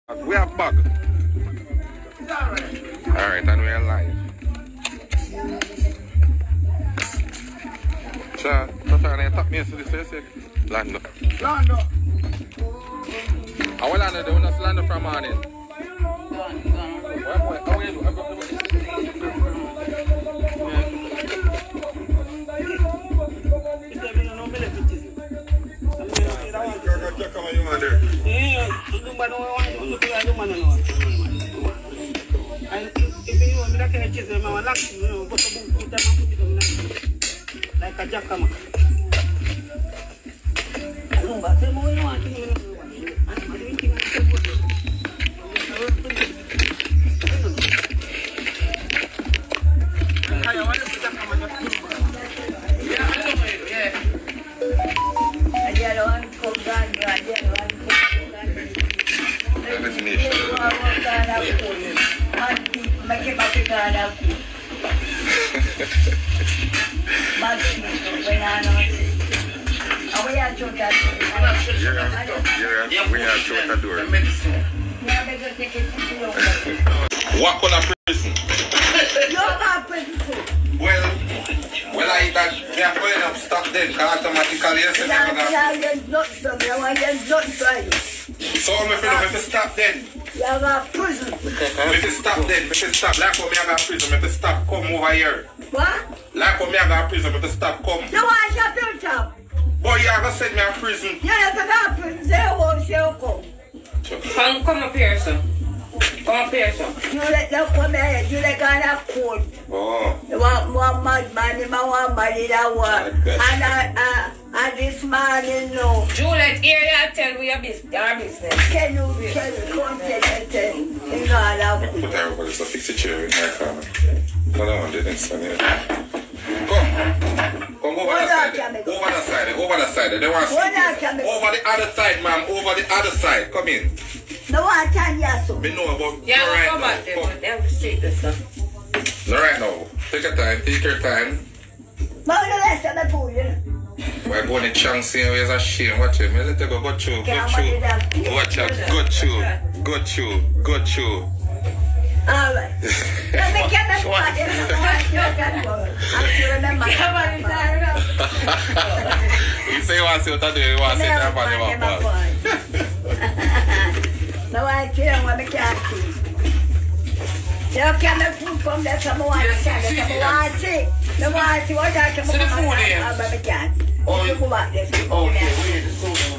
We have bug. Alright, and we are live. Sure, so I top me to this Lando. Lando. I will Lando, they will not Lando from morning. Like a jackhammer. What kind of prison? Well, I that we are going up stop then automatically. So me feel stop then. You have prison. Me stop then. Me stop. Like how me have prison. Me stop. Come over here. What? Like how me have prison. Me stop. Come. You want to build up? Boy, you have to send me a prison. You have to go to prison. They won't come. Come up here, sir. Come up here, sir. You let them come here. You let go to court. Oh. You want one madman. You want money that one. And this man, you know. Juliet, here you tell we our business. Can you come tell you know all of Put everybody so fix the chair in my car. No, the next one here. Come over the side. Over the side. Over the side. They want to see over the other side, ma'am. Over the other side. Come in. No one can yes. Me know about yeah, right come now. back there, but they have to see this stuff. No, right now. Take your time. Take your time. No, the rest of the food, you know. We're going to chance here. Where's a shame? Watch it. Let's go. Go through. Go through. Watch out. Go through. Go through. Go through. All right. Let me get the body. I'm sure the man. You say you want to see what I do. You want to see that body. No, I can't want to catch you. You can't food from there. Someone wants to catch it. Someone wants to see. No one wants to watch out. So the food here. I'm going to catch it. Oh, you go back there. Oh, yeah. We need the food.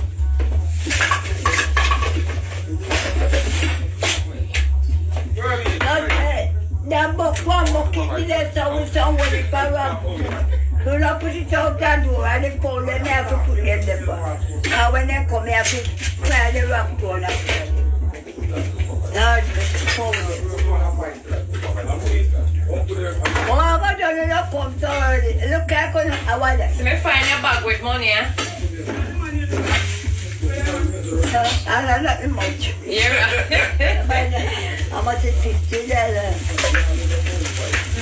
Number one, looking at somebody so not put it out that door and they call them have to put them there. Now when they come here, they try the rock door. Now it's hold it. Oh, I don't know, come so early. Look, I couldn't. So me find your bag with money, eh? I don't know much. Yeah. How much is $50?